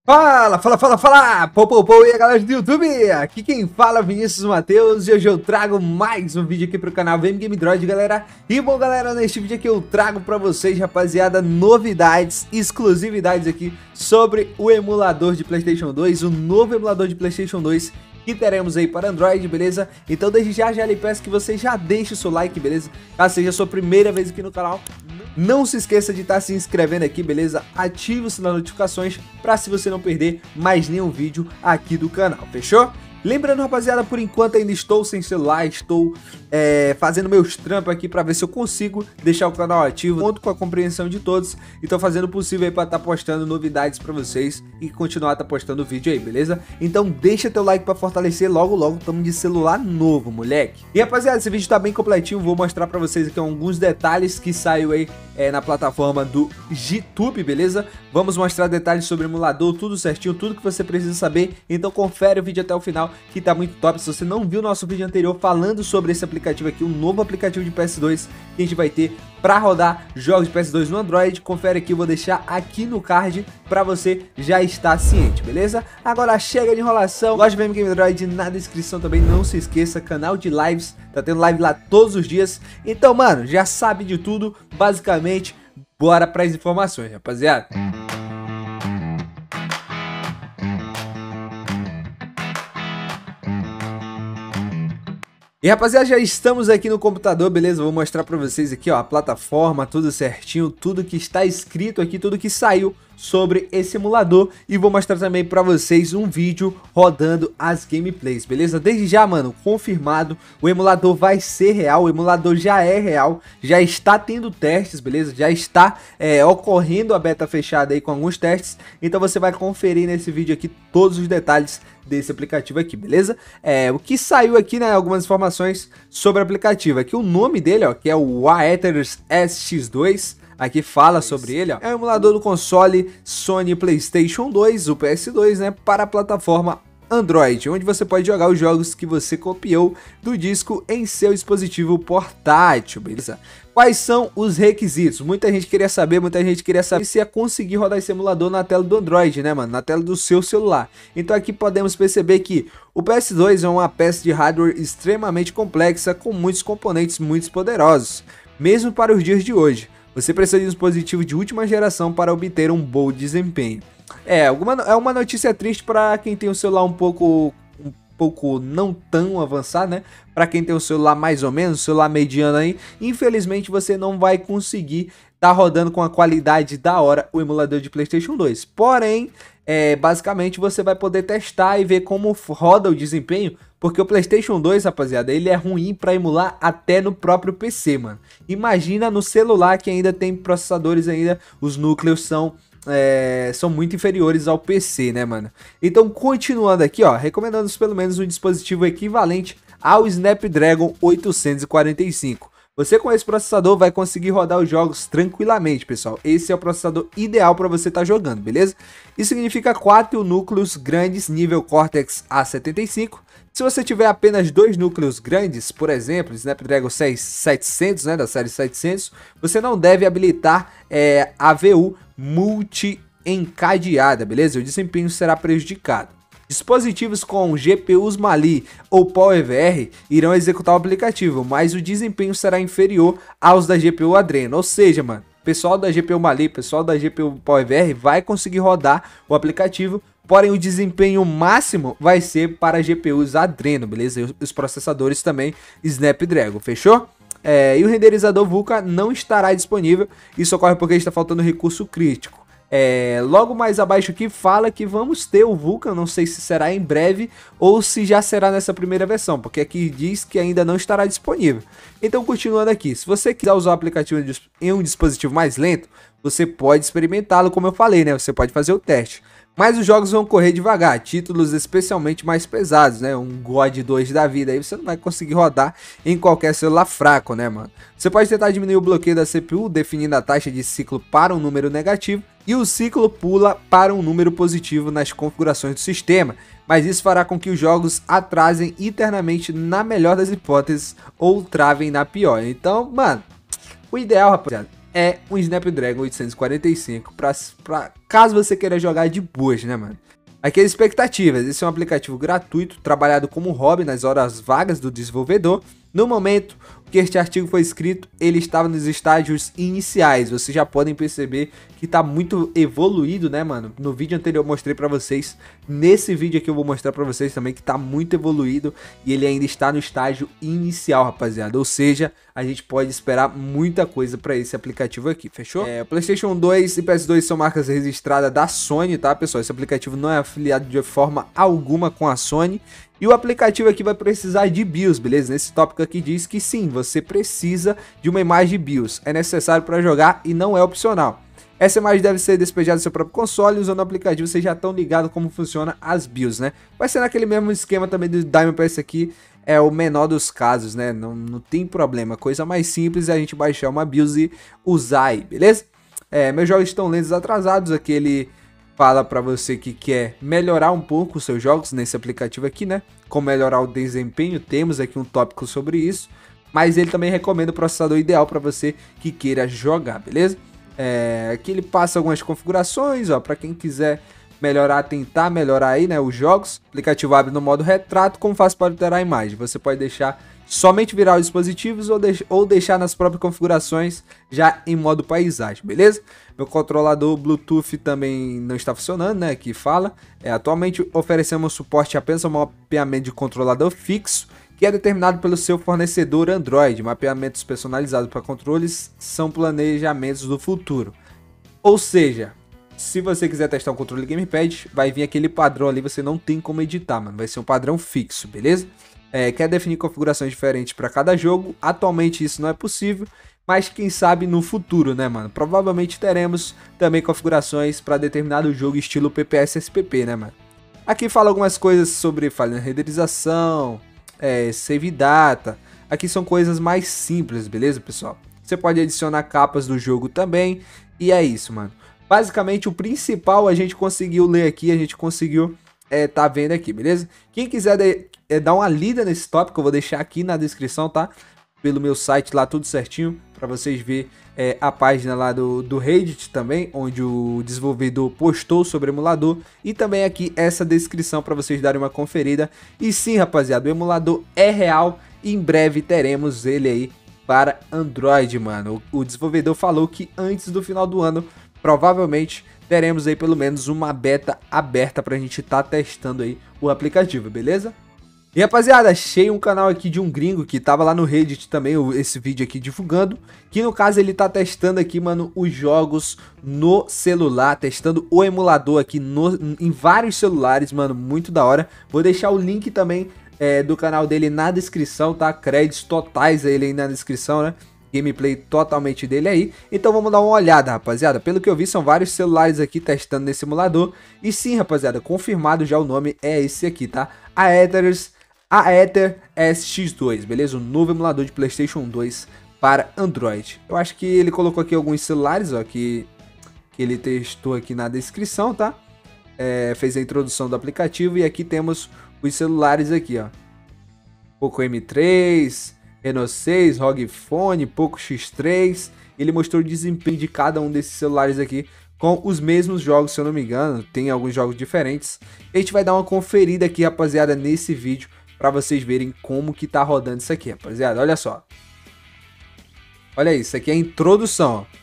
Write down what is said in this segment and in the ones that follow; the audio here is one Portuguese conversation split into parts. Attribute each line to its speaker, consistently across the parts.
Speaker 1: Fala, pô, e a galera do YouTube, aqui quem fala é Vinícius Matheus e hoje eu trago mais um vídeo aqui pro canal VM Game Droid, galera. E bom, galera, neste vídeo aqui eu trago pra vocês, rapaziada, novidades, exclusividades aqui sobre o emulador de PlayStation 2, o novo emulador de PlayStation 2 que teremos aí para Android, beleza? Então desde já lhe peço que você já deixe o seu like, beleza? Caso seja a sua primeira vez aqui no canal, não se esqueça de estar se inscrevendo aqui, beleza? Ative o sininho das notificações para se você não perder mais nenhum vídeo aqui do canal, fechou? Lembrando, rapaziada, por enquanto ainda estou sem celular, estou fazendo meus trampos aqui para ver se eu consigo deixar o canal ativo, conto com a compreensão de todos e tô fazendo o possível aí para estar postando novidades para vocês e continuar postando vídeo aí, beleza? Então deixa teu like para fortalecer, logo estamos de celular novo, moleque. E rapaziada, esse vídeo tá bem completinho, vou mostrar para vocês aqui alguns detalhes que saiu aí na plataforma do YouTube, beleza? Vamos mostrar detalhes sobre o emulador, tudo certinho, tudo que você precisa saber, então confere o vídeo até o final que tá muito top. Se você não viu nosso vídeo anterior falando sobre esse aplicativo aqui, um novo aplicativo de PS2 que a gente vai ter para rodar jogos de PS2 no Android, confere aqui, eu vou deixar aqui no card para você já estar ciente, beleza? Agora chega de enrolação, loja VM Game Droid na descrição também, não se esqueça, canal de lives, tá tendo live lá todos os dias, então mano, já sabe de tudo, basicamente, bora para as informações, rapaziada. E rapaziada, já estamos aqui no computador, beleza? Vou mostrar pra vocês aqui, ó, a plataforma, tudo certinho, tudo que está escrito aqui, tudo que saiu sobre esse emulador. E vou mostrar também pra vocês um vídeo rodando as gameplays, beleza? Desde já, mano, confirmado, o emulador vai ser real, o emulador já é real, já está tendo testes, beleza? Já está ocorrendo a beta fechada aí com alguns testes, então você vai conferir nesse vídeo aqui todos os detalhes desse aplicativo aqui, beleza? O que saiu aqui, né, algumas informações sobre o aplicativo, aqui o nome dele, ó, que é o Aether's SX2, aqui fala sobre ele, ó, é um emulador do console Sony PlayStation 2, o PS2, né, para a plataforma Android, onde você pode jogar os jogos que você copiou do disco em seu dispositivo portátil, beleza? Quais são os requisitos? Muita gente queria saber se ia conseguir rodar esse emulador na tela do Android, né, mano? Na tela do seu celular. Então aqui podemos perceber que o PS2 é uma peça de hardware extremamente complexa, com muitos componentes muito poderosos, mesmo para os dias de hoje. Você precisa de um dispositivo de última geração para obter um bom desempenho. É uma notícia triste para quem tem um celular um pouco não tão avançado, né? Para quem tem um celular mais ou menos, celular mediano aí, infelizmente você não vai conseguir tá rodando com a qualidade da hora o emulador de PlayStation 2. Porém, basicamente você vai poder testar e ver como roda o desempenho, porque o PlayStation 2, rapaziada, ele é ruim para emular até no próprio PC, mano. Imagina no celular que ainda tem processadores ainda, os núcleos são muito inferiores ao PC, né, mano? Então, continuando aqui, ó, recomendando pelo menos um dispositivo equivalente ao Snapdragon 845. Você com esse processador vai conseguir rodar os jogos tranquilamente, pessoal. Esse é o processador ideal para você estar jogando, beleza? Isso significa 4 núcleos grandes nível Cortex A75. Se você tiver apenas 2 núcleos grandes, por exemplo, Snapdragon 700, né, da série 700, você não deve habilitar a VU multi-encadeada, beleza? O desempenho será prejudicado. Dispositivos com GPUs Mali ou PowerVR irão executar o aplicativo, mas o desempenho será inferior aos da GPU Adreno. Ou seja, mano, pessoal da GPU Mali, pessoal da GPU PowerVR vai conseguir rodar o aplicativo, porém o desempenho máximo vai ser para GPUs Adreno, beleza? E os processadores também Snapdragon, fechou? E o renderizador Vulkan não estará disponível, isso ocorre porque está faltando recurso crítico. Logo mais abaixo aqui fala que vamos ter o Vulkan, não sei se será em breve ou se já será nessa primeira versão, porque aqui diz que ainda não estará disponível. Então, continuando aqui, se você quiser usar o aplicativo em um dispositivo mais lento, você pode experimentá-lo, como eu falei, né? Você pode fazer o teste. Mas os jogos vão correr devagar, títulos especialmente mais pesados, né? Um God 2 da vida aí você não vai conseguir rodar em qualquer celular fraco, né, mano? Você pode tentar diminuir o bloqueio da CPU, definindo a taxa de ciclo para um número negativo, e o ciclo pula para um número positivo nas configurações do sistema, mas isso fará com que os jogos atrasem internamente na melhor das hipóteses ou travem na pior. Então, mano, o ideal, rapaziada, é um Snapdragon 845, pra caso você queira jogar de boas, né, mano? Aqui as expectativas, esse é um aplicativo gratuito, trabalhado como hobby nas horas vagas do desenvolvedor. No momento que este artigo foi escrito, ele estava nos estágios iniciais. Vocês já podem perceber que tá muito evoluído, né, mano? No vídeo anterior eu mostrei pra vocês, nesse vídeo aqui eu vou mostrar pra vocês também que tá muito evoluído e ele ainda está no estágio inicial, rapaziada. Ou seja, a gente pode esperar muita coisa pra esse aplicativo aqui, fechou? PlayStation 2 e PS2 são marcas registradas da Sony, tá, pessoal? Esse aplicativo não é afiliado de forma alguma com a Sony. E o aplicativo aqui vai precisar de BIOS, beleza? Nesse tópico aqui diz que sim, você precisa de uma imagem BIOS. É necessário para jogar e não é opcional. Essa imagem deve ser despejada do seu próprio console e usando o aplicativo vocês já estão ligados como funciona as BIOS, né? Vai ser naquele mesmo esquema também do Diamond PS aqui, é o menor dos casos, né? Não tem problema, coisa mais simples é a gente baixar uma BIOS e usar aí, beleza? Meus jogos estão lentos atrasados, aqui ele fala para você que quer melhorar um pouco os seus jogos nesse aplicativo aqui, né? Como melhorar o desempenho, temos aqui um tópico sobre isso. Mas ele também recomenda o processador ideal para você que queira jogar, beleza? Aqui ele passa algumas configurações, ó, para quem quiser melhorar, tentar melhorar aí, né, os jogos. O aplicativo abre no modo retrato, como faz para alterar a imagem. Você pode deixar somente virar os dispositivos ou deixar nas próprias configurações já em modo paisagem, beleza? Meu controlador Bluetooth também não está funcionando, né? Aqui fala. Atualmente oferecemos suporte apenas ao mapeamento de controlador fixo, que é determinado pelo seu fornecedor Android. Mapeamentos personalizados para controles são planejamentos do futuro. Ou seja, se você quiser testar um controle gamepad, vai vir aquele padrão ali, você não tem como editar, mano. Vai ser um padrão fixo, beleza? Quer definir configurações diferentes para cada jogo. Atualmente isso não é possível, mas quem sabe no futuro, né, mano? Provavelmente teremos também configurações para determinado jogo estilo PPS SPP, né, mano? Aqui fala algumas coisas sobre falha na renderização, save data. Aqui são coisas mais simples, beleza, pessoal? Você pode adicionar capas do jogo também, e é isso, mano. Basicamente o principal a gente conseguiu ler aqui, a gente conseguiu tá vendo aqui, beleza? Quem quiser dar uma lida nesse tópico, eu vou deixar aqui na descrição, tá? Pelo meu site lá, tudo certinho, para vocês verem a página lá do Reddit também, onde o desenvolvedor postou sobre o emulador, e também aqui essa descrição para vocês darem uma conferida. E sim, rapaziada, o emulador é real e em breve teremos ele aí para Android, mano. O desenvolvedor falou que antes do final do ano, provavelmente teremos aí pelo menos uma beta aberta pra gente tá testando aí o aplicativo, beleza? E rapaziada, achei um canal aqui de um gringo que tava lá no Reddit também, esse vídeo aqui divulgando, que no caso ele tá testando aqui, mano, os jogos no celular, testando o emulador aqui em vários celulares, mano, muito da hora. Vou deixar o link também do canal dele na descrição, tá? Créditos totais a ele aí na descrição, né? Gameplay totalmente dele aí. Então vamos dar uma olhada, rapaziada. Pelo que eu vi, são vários celulares aqui testando nesse emulador. E sim, rapaziada, confirmado já o nome é esse aqui, tá? A Aether SX2, beleza? O novo emulador de PlayStation 2 para Android. Eu acho que ele colocou aqui alguns celulares, ó, que ele testou aqui na descrição, tá? Fez a introdução do aplicativo e aqui temos os celulares aqui, ó. Poco M3, Reno 6, ROG Phone, Poco X3. Ele mostrou o desempenho de cada um desses celulares aqui com os mesmos jogos, se eu não me engano. Tem alguns jogos diferentes. A gente vai dar uma conferida aqui, rapaziada, nesse vídeo para vocês verem como que tá rodando isso aqui, rapaziada. Olha só. Olha isso, aqui é a introdução, ó.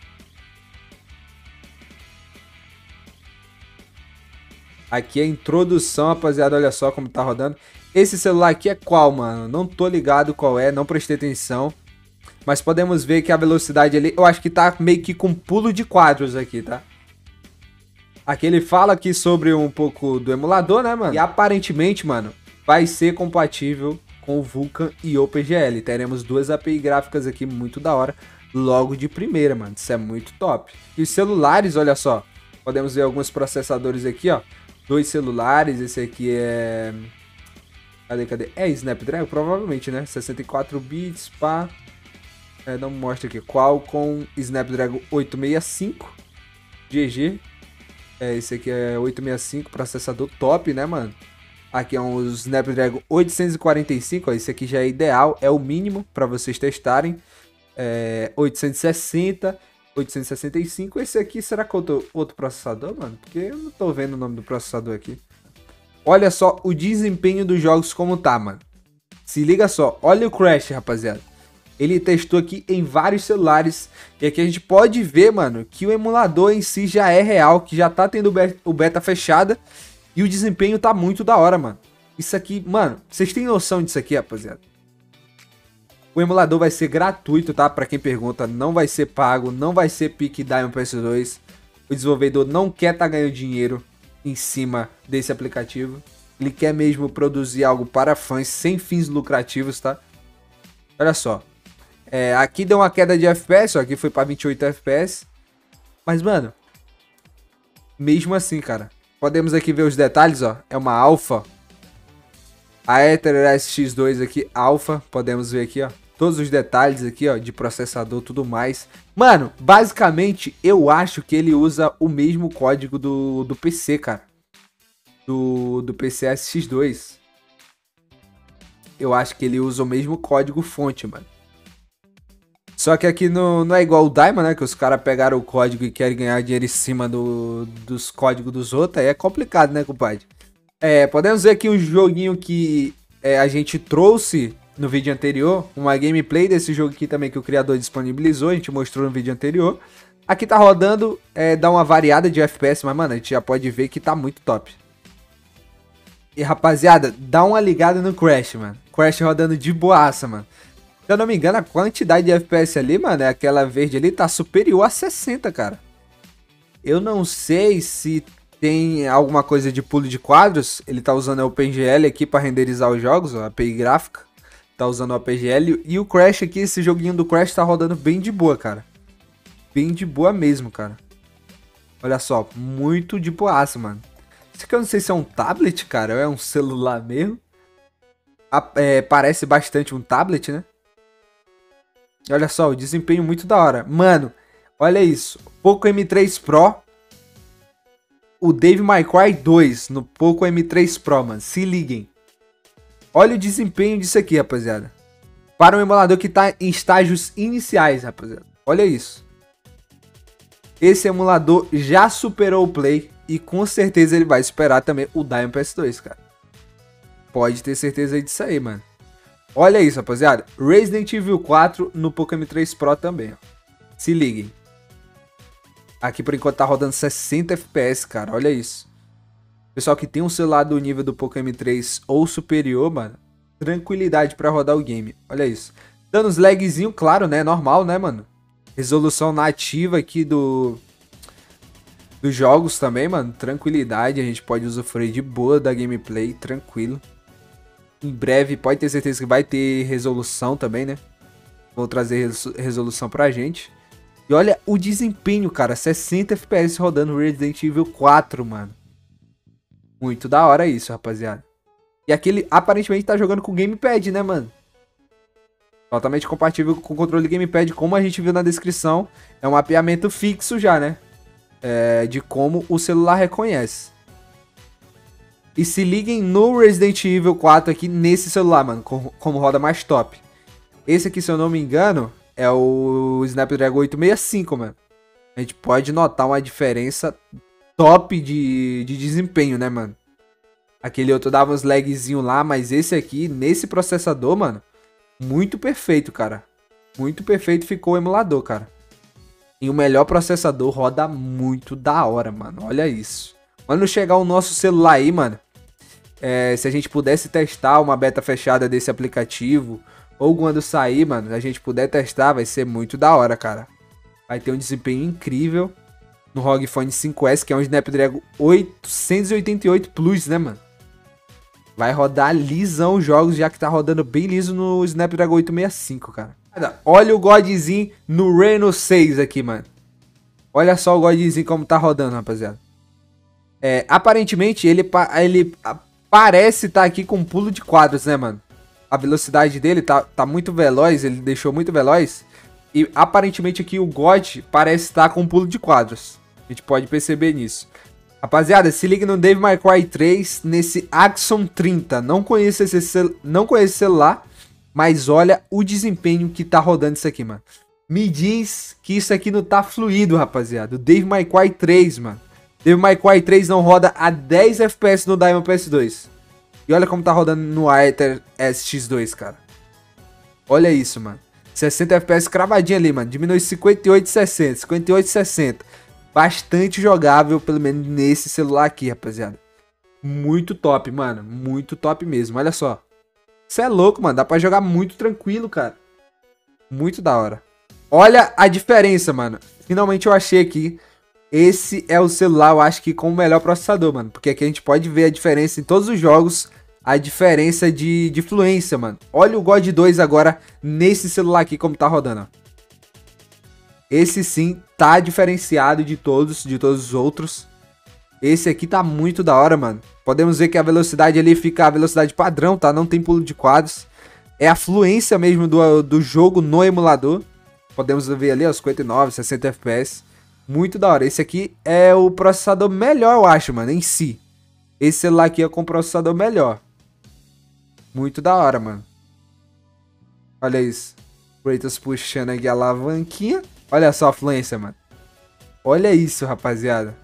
Speaker 1: Aqui é a introdução, rapaziada, olha só como tá rodando. Esse celular aqui é qual, mano? Não tô ligado qual é, não prestei atenção. Mas podemos ver que a velocidade ali, eu acho que tá meio que com pulo de quadros aqui, tá? Aqui ele fala aqui sobre um pouco do emulador, né, mano? E aparentemente, mano, vai ser compatível com o Vulkan e OpenGL. Teremos duas API gráficas aqui muito da hora, logo de primeira, mano. Isso é muito top. E os celulares, olha só. Podemos ver alguns processadores aqui, ó. Dois celulares, esse aqui é... Cadê? É Snapdragon? Provavelmente, né? 64 bits, pá. Não mostra aqui. Qualcomm Snapdragon 865. GG. Esse aqui é 865, processador top, né, mano? Aqui é um Snapdragon 845, ó. Esse aqui já é ideal, é o mínimo para vocês testarem. 860, 865. Esse aqui, será que é outro processador, mano? Porque eu não tô vendo o nome do processador aqui. Olha só o desempenho dos jogos como tá, mano. Se liga só, olha o Crash, rapaziada. Ele testou aqui em vários celulares. E aqui a gente pode ver, mano, que o emulador em si já é real, que já tá tendo o beta fechada. E o desempenho tá muito da hora, mano. Isso aqui, mano, vocês têm noção disso aqui, rapaziada? O emulador vai ser gratuito, tá? Pra quem pergunta, não vai ser pago, não vai ser pique Diamond PS2. O desenvolvedor não quer tá ganhando dinheiro em cima desse aplicativo. Ele quer mesmo produzir algo para fãs, sem fins lucrativos, tá? Olha só. Aqui deu uma queda de FPS, ó. Aqui foi pra 28 FPS. Mas, mano, mesmo assim, cara, podemos aqui ver os detalhes, ó. É uma alpha. A Aether SX2 aqui, alpha. Podemos ver aqui, ó. Todos os detalhes aqui, ó, de processador, tudo mais. Mano, basicamente, eu acho que ele usa o mesmo código do PC, cara. Do PC SX2. Eu acho que ele usa o mesmo código fonte, mano. Só que aqui não é igual o Diamond, né? Que os caras pegaram o código e querem ganhar dinheiro em cima dos códigos dos outros. Aí é complicado, né, compadre? Podemos ver aqui um joguinho que a gente trouxe no vídeo anterior. Uma gameplay desse jogo aqui também que o criador disponibilizou. A gente mostrou no vídeo anterior. Aqui tá rodando, dá uma variada de FPS, mas, mano, a gente já pode ver que tá muito top. E, rapaziada, dá uma ligada no Crash, mano. Crash rodando de boaça, mano. Se eu não me engano, a quantidade de FPS ali, mano, aquela verde ali, tá superior a 60, cara. Eu não sei se tem alguma coisa de pulo de quadros. Ele tá usando a OpenGL aqui pra renderizar os jogos, a API gráfica. Tá usando a OpenGL. E o Crash aqui, esse joguinho do Crash tá rodando bem de boa, cara. Bem de boa mesmo, cara. Olha só, muito de boaça, mano. Isso aqui eu não sei se é um tablet, cara, ou é um celular mesmo. Parece bastante um tablet, né? Olha só, o desempenho muito da hora. Mano, olha isso. Poco M3 Pro. O Devil May Cry 2 no Poco M3 Pro, mano. Se liguem. Olha o desempenho disso aqui, rapaziada. Para um emulador que tá em estágios iniciais, rapaziada. Olha isso. Esse emulador já superou o Play. E com certeza ele vai superar também o Diamond PS2, cara. Pode ter certeza disso aí, mano. Olha isso, rapaziada. Resident Evil 4 no Poco M3 Pro também, ó. Se liguem. Aqui por enquanto tá rodando 60 FPS, cara. Olha isso. Pessoal que tem um celular do nível do Poco M3 ou superior, mano. Tranquilidade pra rodar o game. Olha isso. Dando uns lagzinho, claro, né? Normal, né, mano? Resolução nativa aqui dos jogos também, mano. Tranquilidade. A gente pode usufruir de boa da gameplay. Tranquilo. Em breve, pode ter certeza que vai ter resolução também, né? Vou trazer resolução pra gente. E olha o desempenho, cara. 60 FPS rodando Resident Evil 4, mano. Muito da hora isso, rapaziada. E aquele aparentemente tá jogando com gamepad, né, mano? Totalmente compatível com o controle gamepad, como a gente viu na descrição. É um mapeamento fixo já, né? De como o celular reconhece. E se liguem no Resident Evil 4 aqui nesse celular, mano, como roda mais top. Esse aqui, se eu não me engano, é o Snapdragon 865, mano. A gente pode notar uma diferença top de desempenho, né, mano? Aquele outro dava uns lagzinho lá, mas esse aqui, nesse processador, mano, muito perfeito, cara. Muito perfeito ficou o emulador, cara. E o melhor processador roda muito da hora, mano. Olha isso. Quando chegar o nosso celular aí, mano, se a gente pudesse testar uma beta fechada desse aplicativo, ou quando sair, mano, a gente puder testar, vai ser muito da hora, cara. Vai ter um desempenho incrível no ROG Phone 5S, que é um Snapdragon 888 Plus, né, mano? Vai rodar lisão os jogos, já que tá rodando bem liso no Snapdragon 865, cara. Olha o Godzinho no Reno 6 aqui, mano. Olha só o Godzinho como tá rodando, rapaziada. Aparentemente, ele parece estar aqui com pulo de quadros, né, mano? A velocidade dele tá muito veloz, ele deixou muito veloz. E aparentemente aqui o God parece estar com pulo de quadros. A gente pode perceber nisso. Rapaziada, se liga no Devil May Cry 3, nesse Axon 30. Não conheço esse celular, mas olha o desempenho que tá rodando isso aqui, mano. Me diz que isso aqui não tá fluido, rapaziada. O Devil May Cry 3, mano. Devil May Cry 3 não roda a 10 FPS no Diamond PS2. E olha como tá rodando no Aether SX2, cara. Olha isso, mano. 60 FPS cravadinho ali, mano. Diminui 58 e 60. 58 e 60. Bastante jogável, pelo menos nesse celular aqui, rapaziada. Muito top, mano. Muito top mesmo. Olha só. Você é louco, mano. Dá pra jogar muito tranquilo, cara. Muito da hora. Olha a diferença, mano. Finalmente eu achei aqui. Esse é o celular, eu acho que com o melhor processador, mano. Porque aqui a gente pode ver a diferença em todos os jogos. A diferença de fluência, mano. Olha o God 2 agora nesse celular aqui como tá rodando, ó. Esse sim tá diferenciado de todos os outros. Esse aqui tá muito da hora, mano. Podemos ver que a velocidade ali fica a velocidade padrão, tá? Não tem pulo de quadros. É a fluência mesmo do jogo no emulador. Podemos ver ali, ó, 59, 60 FPS. Muito da hora. Esse aqui é o processador melhor, eu acho, mano, em si. Esse celular aqui é com processador melhor. Muito da hora, mano. Olha isso. Kratos puxando aqui a alavanquinha. Olha só a fluência, mano. Olha isso, rapaziada.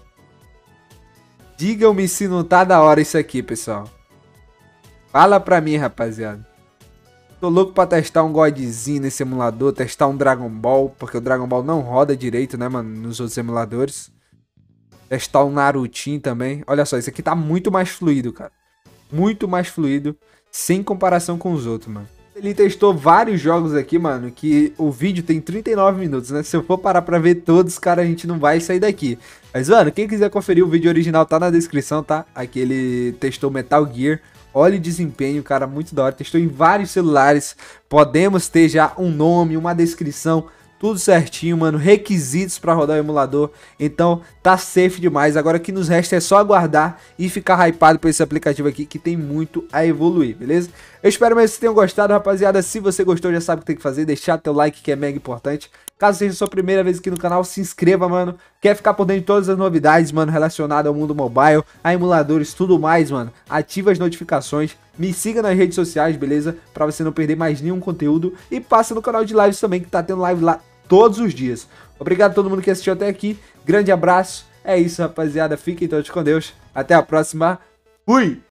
Speaker 1: Digam-me se não tá da hora isso aqui, pessoal. Fala pra mim, rapaziada. Tô louco pra testar um Godzinho nesse emulador, testar um Dragon Ball, porque o Dragon Ball não roda direito, né, mano, nos outros emuladores. Testar um Narutinho também. Olha só, esse aqui tá muito mais fluido, cara. Muito mais fluido, sem comparação com os outros, mano. Ele testou vários jogos aqui, mano, que o vídeo tem 39 minutos, né? Se eu for parar pra ver todos, cara, a gente não vai sair daqui. Mas, mano, quem quiser conferir o vídeo original tá na descrição, tá? Aqui ele testou Metal Gear. Olha o desempenho, cara, muito da hora. Testou em vários celulares. Podemos ter já um nome, uma descrição, tudo certinho, mano. Requisitos pra rodar o emulador. Então, tá safe demais. Agora o que nos resta é só aguardar e ficar hypado por esse aplicativo aqui, que tem muito a evoluir, beleza? Eu espero mesmo que vocês tenham gostado, rapaziada. Se você gostou, já sabe o que tem que fazer. Deixar teu like, que é mega importante. Caso seja a sua primeira vez aqui no canal, se inscreva, mano. Quer ficar por dentro de todas as novidades, mano, relacionadas ao mundo mobile, a emuladores, tudo mais, mano. Ative as notificações. Me siga nas redes sociais, beleza? Pra você não perder mais nenhum conteúdo. E passa no canal de lives também, que tá tendo live lá todos os dias. Obrigado a todo mundo que assistiu até aqui. Grande abraço. É isso, rapaziada. Fiquem todos com Deus. Até a próxima. Fui!